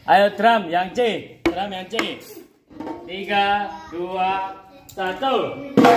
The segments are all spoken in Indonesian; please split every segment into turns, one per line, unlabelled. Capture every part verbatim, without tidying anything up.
Ayo drum yang C, drum yang C. Tiga, dua, satu.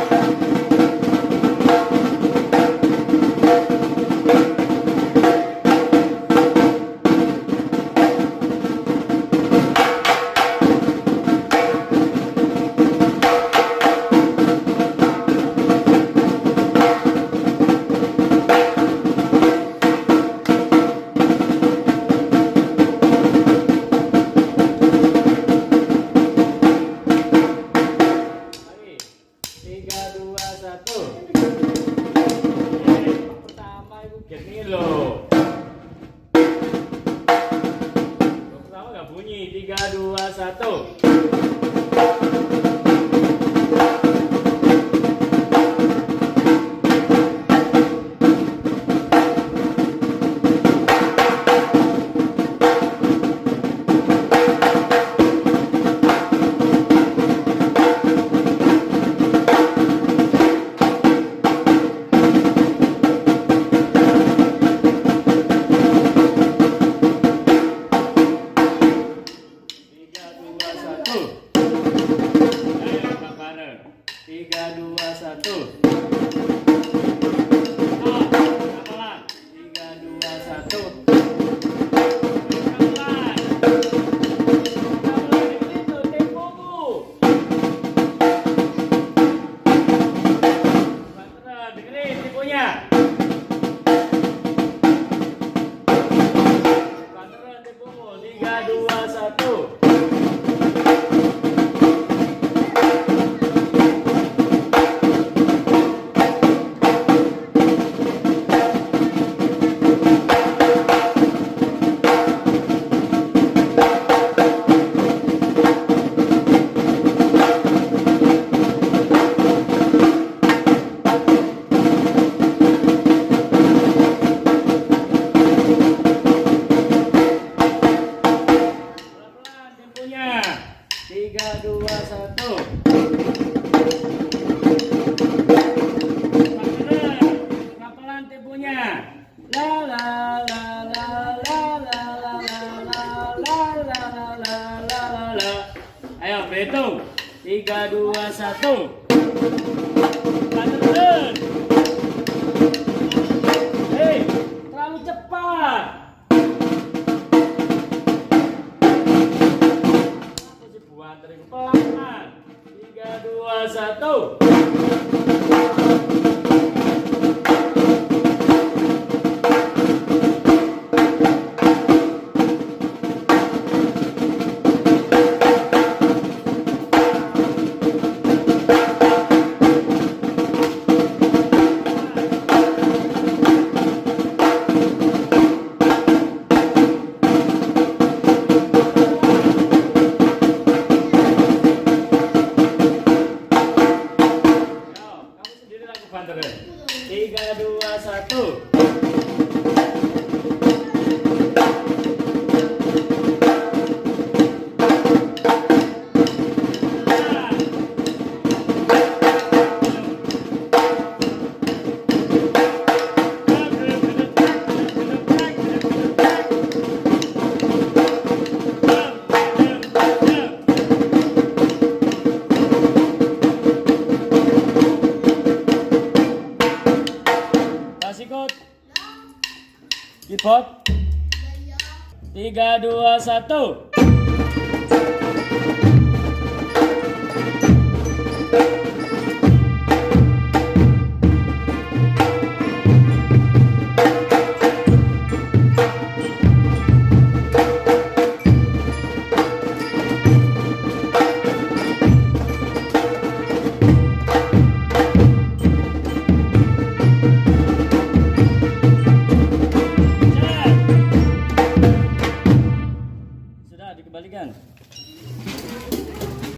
Tiga, dua, satu. Tiga, dua, satu. Oh, pelan. Tiga, dua, satu. Pelan. Pelan itu tempomu. Pelan, dengerin temponya. Pelan tempomu. Tiga, dua, satu. Tiga, dua, satu. Pelan temponya. La la la la la la la la la la la la la. Ayo berhitung. Tiga, dua, satu. Pelan. Hei, terlalu cepat. Pelan. Tiga, dua, satu. Tiga, dua, satu. Keyboard. Tiga, dua, satu.